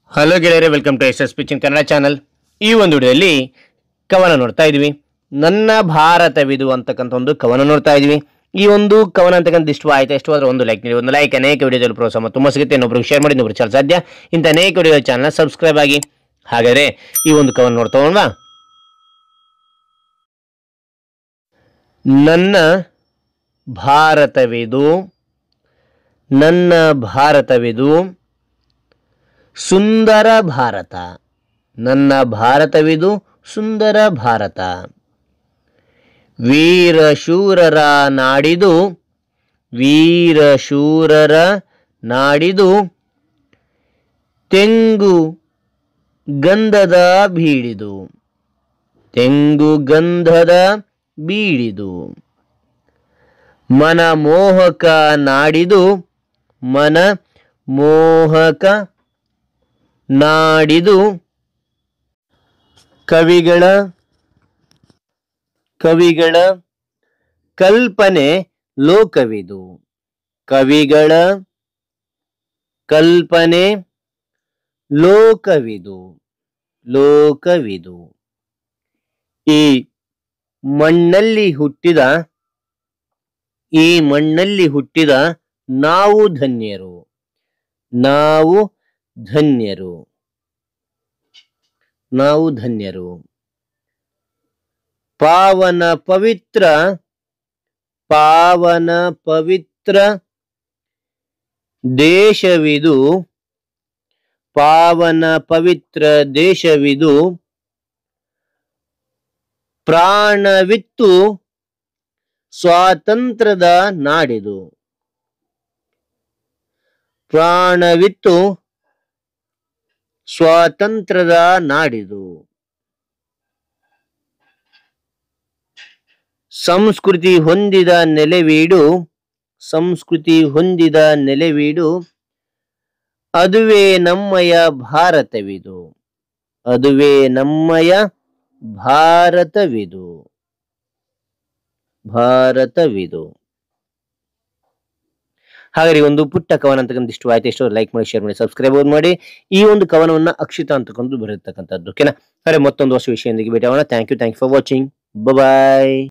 Hello ಗೆಳೆಯರೆ, welcome to S pitching Kannada channel. ಈ ಒಂದು ವಿಡಿಯೋದಲ್ಲಿ ಕವನ ನೋಡ್ತಾ ಇದ್ವಿ. ನನ್ನ ಭಾರತವಿದು ಅಂತಕ್ಕಂಥ ಒಂದು ಕವನ ನೋಡ್ತಾ ಇದ್ವಿ. ಈ ಒಂದು ಕವನ ಅಂತಕ್ಕಂಥ ಇಷ್ಟವಾದ್ರೆ ಒಂದು ಲೈಕ್ ನೀಡಿ. ಒಂದು ಲೈಕ್ ಅನೇಕ ವಿಡಿಯೋದಲ್ಲಿ ಪ್ರೋತ್ಸಾಹ ತುಂಬ ಸಿಗುತ್ತೆ. ಇನ್ನೊಬ್ರಿಗೆ ಶೇರ್ ಮಾಡಿ, ಇನ್ನೊಬ್ರಿಗೆ ಚಾನಲ್ ಸಾಧ್ಯ. ಇಂಥ ಅನೇಕ ವಿಡಿಯೋ ಚಾನಲ್ ಸಬ್ಸ್ಕ್ರೈಬ್ ಆಗಿ. ಹಾಗಾದರೆ ಈ ಒಂದು ಕವನ ನೋಡ್ತಾ ಹೋಗೋಣ. ನನ್ನ ಭಾರತವಿದು, ನನ್ನ ಭಾರತವಿದು ಸುಂದರ ಭಾರತ. ನನ್ನ ಭಾರತವಿದು ಸುಂದರ ಭಾರತ. ವೀರಶೂರರ ನಾಡಿದು, ವೀರಶೂರರ ನಾಡಿದು. ತೆಂಗು ಗಂಧದ ಬೀಳಿದು, ತೆಂಗು ಗಂಧದ ಬೀಳಿದು. ಮನಮೋಹಕ ನಾಡಿದು, ಮನಮೋಹಕ ನಾಡಿದು. ಕವಿಗಳ ಕವಿಗಳ ಕಲ್ಪನೆ ಲೋಕವಿದು, ಕವಿಗಳ ಕಲ್ಪನೆ ಲೋಕವಿದು, ಲೋಕವಿದು. ಈ ಮಣ್ಣಲ್ಲಿ ಹುಟ್ಟಿದ, ಈ ಮಣ್ಣಲ್ಲಿ ಹುಟ್ಟಿದ ನಾವು ಧನ್ಯರು, ನಾವು ಧನ್ಯರು, ನಾವು ಧನ್ಯರು. ಪಾವನ ಪವಿತ್ರ, ಪಾವನ ಪವಿತ್ರ ದೇಶವಿದು, ಪಾವನ ಪವಿತ್ರ ದೇಶವಿದು. ಪ್ರಾಣವಿತ್ತು ಸ್ವಾತಂತ್ರ್ಯದ ನಾಡಿದು, ಪ್ರಾಣವಿತ್ತು ಸ್ವಾತಂತ್ರ್ಯದ ನಾಡಿದು. ಸಂಸ್ಕೃತಿ ಹೊಂದಿದ ನೆಲೆವೀಡು, ಸಂಸ್ಕೃತಿ ಹೊಂದಿದ ನೆಲೆವೀಡು. ಅದುವೇ ನಮ್ಮಯ ಭಾರತವಿದು, ಅದುವೇ ನಮ್ಮಯ ಭಾರತವಿದು, ಭಾರತವಿದು. ಹಾಗಾಗಿ ಒಂದು ಪುಟ್ಟ ಕವನ ಅಂತಕ್ಕಂಥ ಇಷ್ಟ ಲೈಕ್ ಮಾಡಿ, ಶೇರ್ ಮಾಡಿ, ಸಬ್ಸ್ಕ್ರೈಬ್ ಮಾಡಿ. ಈ ಒಂದು ಕವನವನ್ನ ಅಕ್ಷಿತಾ ಅಂತಕ್ಕಂಥ ಬರೆಯತಕ್ಕಂಥದ್ದು. ಓಕೆನಾ? ಹಾಗೆ ಮತ್ತೊಂದು ಹೊಸ ವಿಷಯದೊಂದಿಗೆ ಭೇಟಿ ಆಗೋಣ. Thank you for watching. Bye.